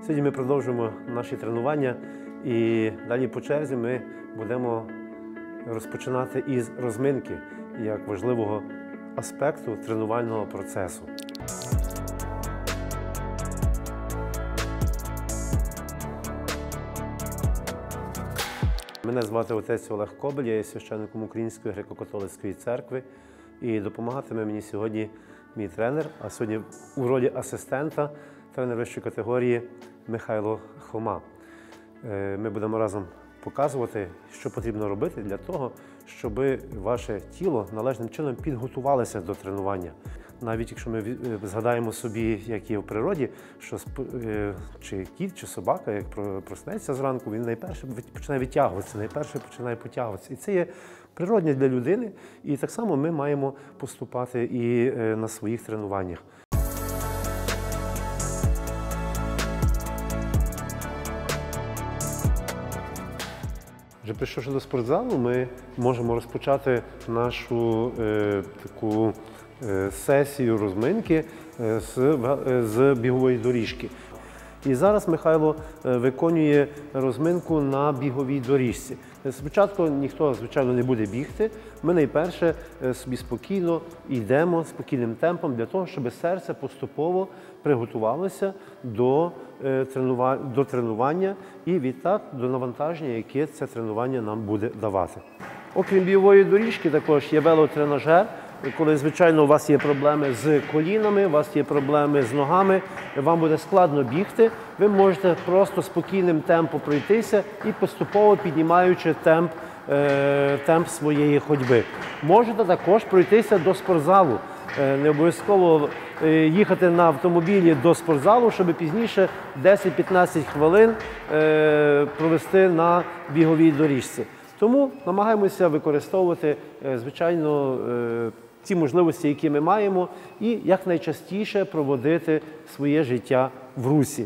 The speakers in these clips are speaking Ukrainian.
Сьогодні ми продовжуємо наші тренування і далі по черзі ми будемо розпочинати із розминки як важливого аспекту тренувального процесу. Мене звати отець Олег Кобель, я є священником Української греко-католицької церкви і допомагатиме мені сьогодні мій тренер, а сьогодні у ролі асистента тренер вищої категорії Михайло Хома. Ми будемо разом показувати, що потрібно робити для того, щоб ваше тіло належним чином підготувалося до тренування. Навіть якщо ми згадаємо собі, як є в природі, що чи кіт, чи собака, як проснеться зранку, він найперше починає витягуватися, найперше починає потягуватися. І це є природне для людини, і так само ми маємо поступати і на своїх тренуваннях. Вже прийшовши до спортзалу, ми можемо розпочати нашу таку сесію розминки з бігової доріжки. І зараз Михайло виконує розминку на біговій доріжці. Спочатку ніхто, звичайно, не буде бігти. Ми найперше собі спокійно йдемо спокійним темпом для того, щоб серце поступово приготувалося до тренування і відтак до навантаження, яке це тренування нам буде давати. Окрім бігової доріжки, також є велотренажер. Коли, звичайно, у вас є проблеми з колінами, у вас є проблеми з ногами, вам буде складно бігти, ви можете просто спокійним темпом пройтися і поступово піднімаючи темп своєї ходьби. Можете також пройтися до спортзалу. Не обов'язково їхати на автомобілі до спортзалу, щоб пізніше 10-15 хвилин провести на біговій доріжці. Тому намагаємося використовувати, звичайно, ті можливості, які ми маємо, і якнайчастіше проводити своє життя в русі.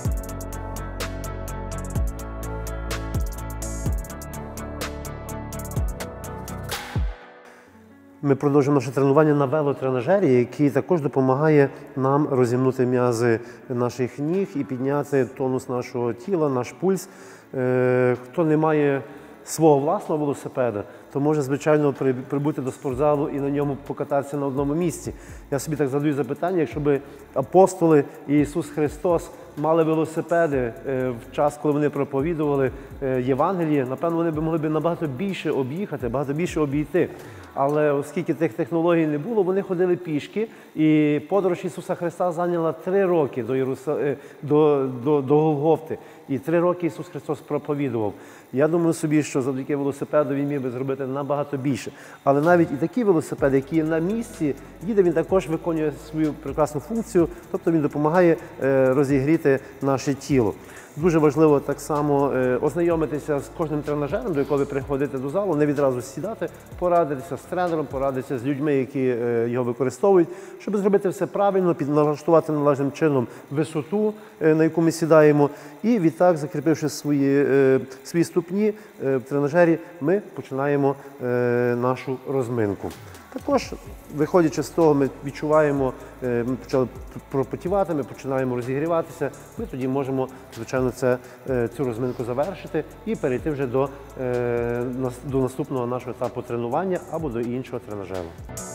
Ми продовжуємо наше тренування на велотренажері, який також допомагає нам розімнути м'язи наших ніг і підняти тонус нашого тіла, наш пульс. Хто не має свого власного велосипеда, то може, звичайно, прибути до спортзалу і на ньому покататися на одному місці. Я собі так задаю запитання, якщо б апостоли і Ісус Христос мали велосипеди в час, коли вони проповідували Євангеліє, напевно, вони б могли б набагато більше об'їхати, багато більше обійти. Але оскільки тих технологій не було, вони ходили пішки, і подорож Ісуса Христа зайняла 3 роки до Голгофти. І 3 роки Ісус Христос проповідував. Я думаю собі, що завдяки велосипеду він міг би зробити набагато більше. Але навіть і такі велосипеди, які є на місці, їде, він також виконує свою прекрасну функцію, тобто він допомагає розігріти наше тіло. Дуже важливо так само ознайомитися з кожним тренажером, до якого ви приходите до залу, не відразу сідати, порадитися з тренером, порадитися з людьми, які його використовують, щоб зробити все правильно, налаштувати належним чином висоту, на яку ми сідаємо, і відтак, закріпивши свої ступні в тренажері, ми починаємо нашу розминку. Також, виходячи з того, ми відчуваємо, ми почали пропотівати, ми починаємо розігріватися, ми тоді можемо, звичайно, цю розминку завершити і перейти вже до наступного нашого етапу тренування або до іншого тренажеру.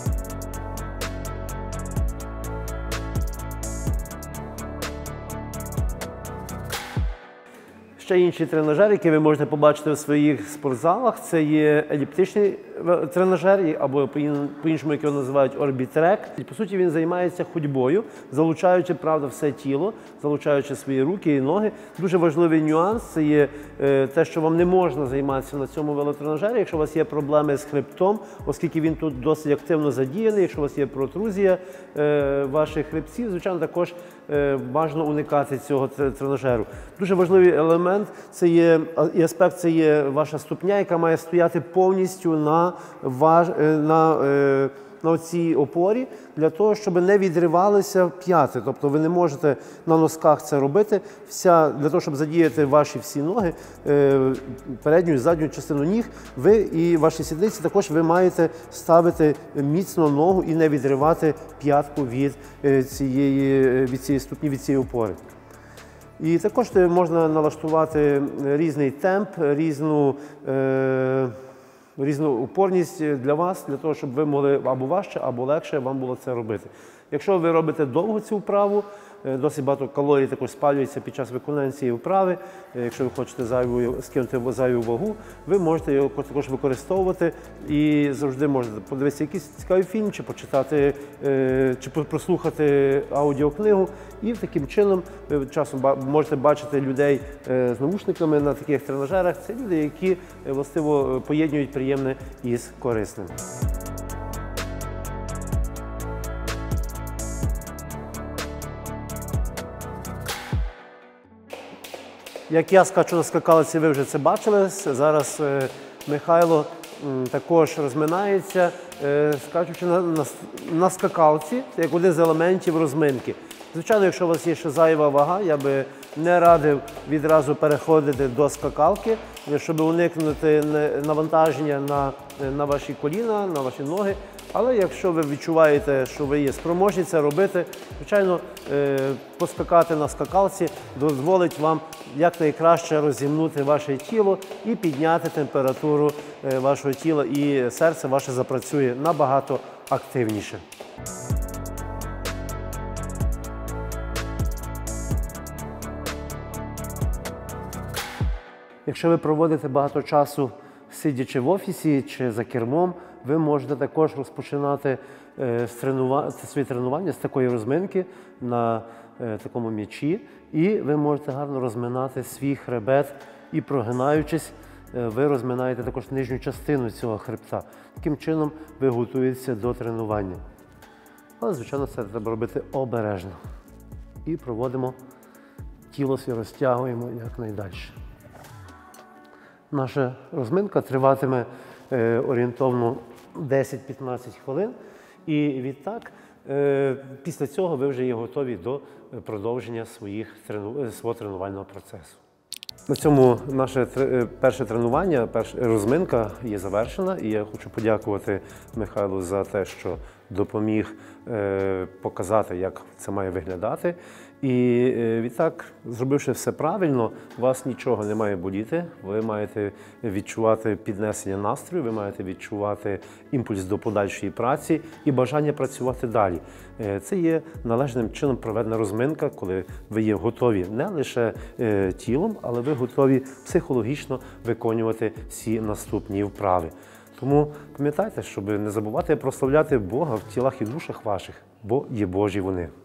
Ще інший тренажер, який ви можете побачити у своїх спортзалах, це є еліптичний тренажер, або по-іншому, як його називають, орбітрек. І, по суті, він займається ходьбою, залучаючи, правда, все тіло, залучаючи свої руки і ноги. Дуже важливий нюанс – це є те, що вам не можна займатися на цьому велотренажері, якщо у вас є проблеми з хребтом, оскільки він тут досить активно задіяний, якщо у вас є протрузія ваших хребців, звичайно, також бажано уникати цього тренажеру. Дуже важливий елемент і аспект – це є ваша ступня, яка має стояти повністю на цій опорі, для того, щоб не відривалися п'яти. Тобто ви не можете на носках це робити. Для того, щоб задіяти ваші всі ноги, передню і задню частину ніг, ви і ваші сідниці також ви маєте ставити міцно ногу і не відривати п'ятку від цієї ступні, від цієї опори. І також можна налаштувати різний темп, різну упорність для вас, для того, щоб ви могли або важче, або легше вам було це робити. Якщо ви робите довго цю вправу, досить багато калорій також спалюється під час виконання цієї вправи. Якщо ви хочете скинути зайву вагу, ви можете його також використовувати і завжди можете подивитися якийсь цікавий фільм, чи почитати, чи прослухати аудіокнигу. І таким чином ви часом можете бачити людей з навушниками на таких тренажерах. Це люди, які властиво поєднують приємне із корисним. Як я скачу на скакалці, ви вже це бачили. Зараз Михайло також розминається, скачучи на скакалці, це як один з елементів розминки. Звичайно, якщо у вас є ще зайва вага, я би не радив відразу переходити до скакалки, щоб уникнути навантаження на ваші коліна, на ваші ноги. Але якщо ви відчуваєте, що ви є спроможні це робити, звичайно, поскакати на скакалці дозволить вам якнайкраще розімнути ваше тіло і підняти температуру вашого тіла, і серце ваше запрацює набагато активніше. Якщо ви проводите багато часу сидячи в офісі чи за кермом, ви можете також розпочинати свої тренування з такої розминки на такому м'ячі. І ви можете гарно розминати свій хребет і, прогинаючись, ви розминаєте також нижню частину цього хребта. Таким чином ви готуєтеся до тренування. Але, звичайно, це треба робити обережно. І проводимо тіло своє, розтягуємо якнайдальше. Наша розминка триватиме орієнтовно 10-15 хвилин. І відтак, після цього ви вже є готові до продовження свого тренувального процесу. На цьому наше перше тренування, перша розминка є завершена. І я хочу подякувати Михайлу за те, що допоміг показати, як це має виглядати. І відтак, зробивши все правильно, у вас нічого не має боліти, ви маєте відчувати піднесення настрою, ви маєте відчувати імпульс до подальшої праці і бажання працювати далі. Це є належним чином проведена розминка, коли ви є готові не лише тілом, але ви готові психологічно виконувати всі наступні вправи. Тому пам'ятайте, щоб не забувати прославляти Бога в тілах і душах ваших, бо є Божі вони.